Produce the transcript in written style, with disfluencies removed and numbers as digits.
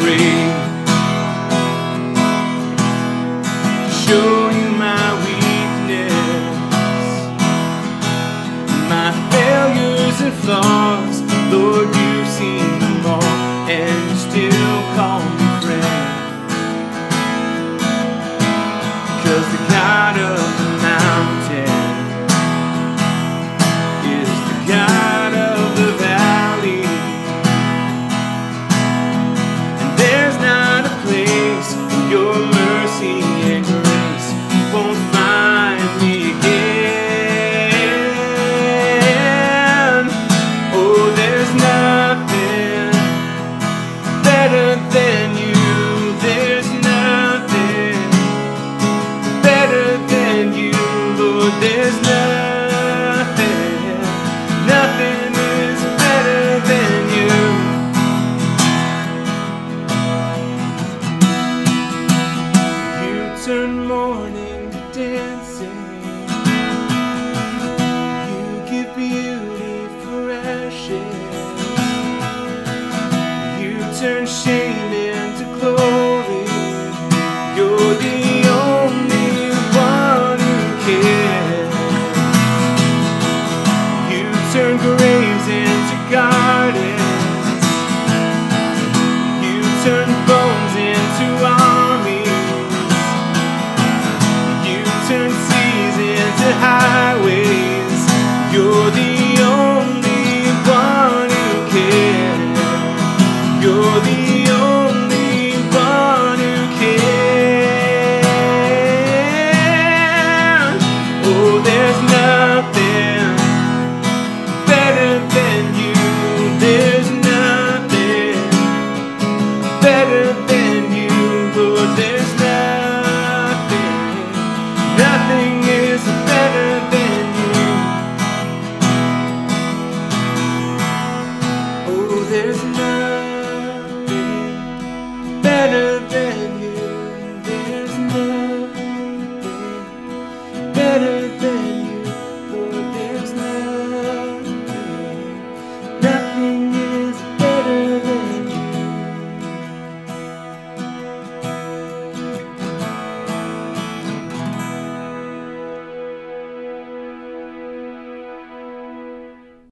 afraid to show you my weakness, my failures and flaws. Lord, you've seen them all, and you still call me friend. 'Cause the God of the mountain is the God of the valley, and there's not a place where your mercy and grace won't find me again. Oh, there's nothing better than you. There's nothing better than you, Lord. There's nothing, nothing is better than you. You turn mourning to dancing, you give beauty for ashes, you turn shame into glory. You're the only one who cares. You turn graves into gardens, you turn bones into armies, you turn seas into highways. You're the only one who cares. You're the only one who cares. Oh, there's nothing better than you. There's nothing better than you, Lord. There's nothing, nothing is better than you. Oh, there's nothing better than you. There's nothing better than you, Lord. There's nothing, nothing.